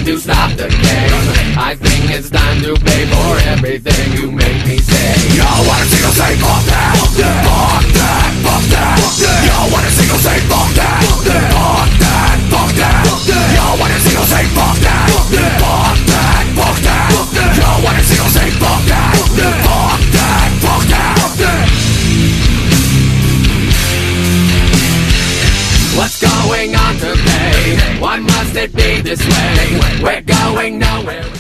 to stop the game. I think it's time to pay for everything you make me say. Yo, wanna see you say fuck that, fuck that, fuck that, fuck that. Yo, wanna see you say fuck that, fuck that, fuck that, fuck that. Yo, wanna see you say fuck that, fuck that, fuck that, fuck that. Yo, wanna see you say fuck that, fuck that, fuck that, fuck that. What's going on today? Why must it be this way? We're going nowhere.